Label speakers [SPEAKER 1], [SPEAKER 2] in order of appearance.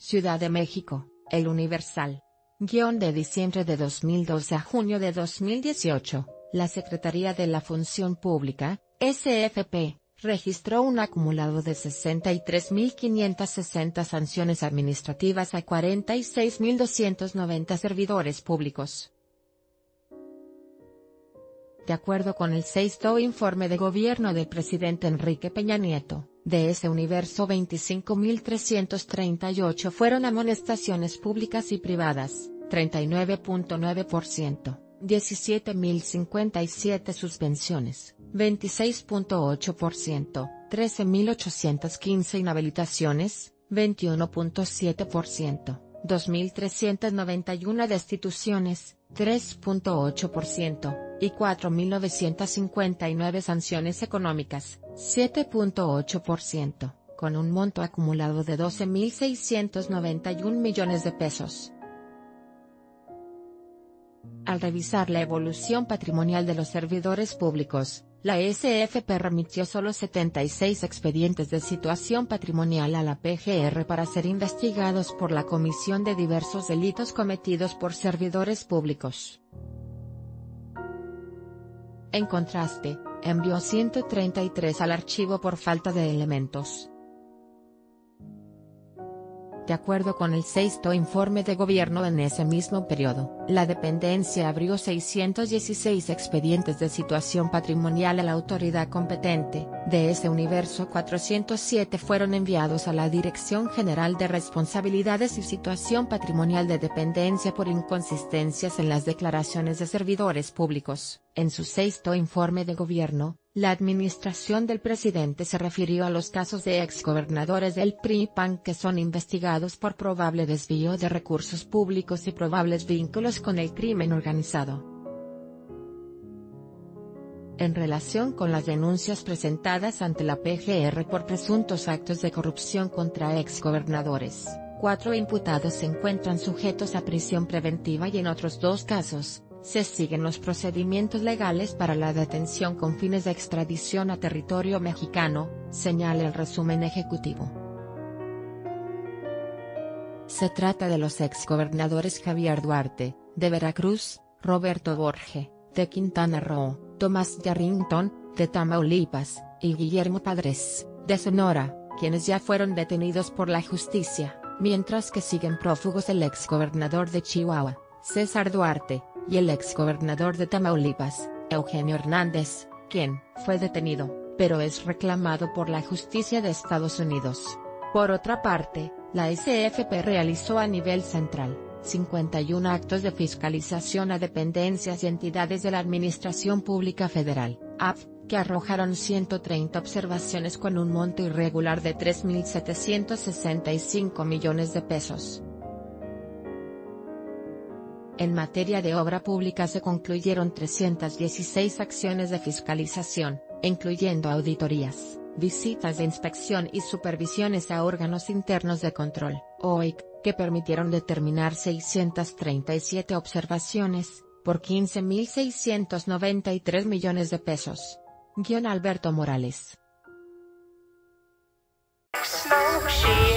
[SPEAKER 1] Ciudad de México, El Universal. De diciembre de 2012 a junio de 2018, la Secretaría de la Función Pública, SFP, registró un acumulado de 63.560 sanciones administrativas a 46.290 servidores públicos. De acuerdo con el sexto informe de gobierno del presidente Enrique Peña Nieto, de ese universo 25.338 fueron amonestaciones públicas y privadas, 39.9%, 17.057 suspensiones, 26.8%, 13.815 inhabilitaciones, 21.7%, 2.391 destituciones, 3.8%, y 4.959 sanciones económicas, 7.8%, con un monto acumulado de 12.691 millones de pesos. Al revisar la evolución patrimonial de los servidores públicos, la SFP remitió solo 76 expedientes de situación patrimonial a la PGR para ser investigados por la Comisión de diversos delitos cometidos por servidores públicos. En contraste, envió 133 al archivo por falta de elementos. De acuerdo con el sexto informe de gobierno en ese mismo periodo, la dependencia abrió 616 expedientes de situación patrimonial a la autoridad competente. De ese universo 407 fueron enviados a la Dirección General de Responsabilidades y Situación Patrimonial de Dependencia por inconsistencias en las declaraciones de servidores públicos. En su sexto informe de gobierno, la administración del presidente se refirió a los casos de exgobernadores del PRI y PAN que son investigados por probable desvío de recursos públicos y probables vínculos con el crimen organizado. En relación con las denuncias presentadas ante la PGR por presuntos actos de corrupción contra exgobernadores, 4 imputados se encuentran sujetos a prisión preventiva y en otros 2 casos, se siguen los procedimientos legales para la detención con fines de extradición a territorio mexicano, señala el resumen ejecutivo. Se trata de los exgobernadores Javier Duarte, de Veracruz, Roberto Borge, de Quintana Roo, Tomás Yarrington, de Tamaulipas, y Guillermo Padres, de Sonora, quienes ya fueron detenidos por la justicia, mientras que siguen prófugos el exgobernador de Chihuahua, César Duarte, y el exgobernador de Tamaulipas, Eugenio Hernández, quien fue detenido, pero es reclamado por la justicia de Estados Unidos. Por otra parte, la SFP realizó a nivel central 51 actos de fiscalización a dependencias y entidades de la Administración Pública Federal, AP, que arrojaron 130 observaciones con un monto irregular de 3.765 millones de pesos. En materia de obra pública se concluyeron 316 acciones de fiscalización, incluyendo auditorías, visitas de inspección y supervisiones a órganos internos de control, OIC, que permitieron determinar 637 observaciones, por 15.693 millones de pesos. Alberto Morales.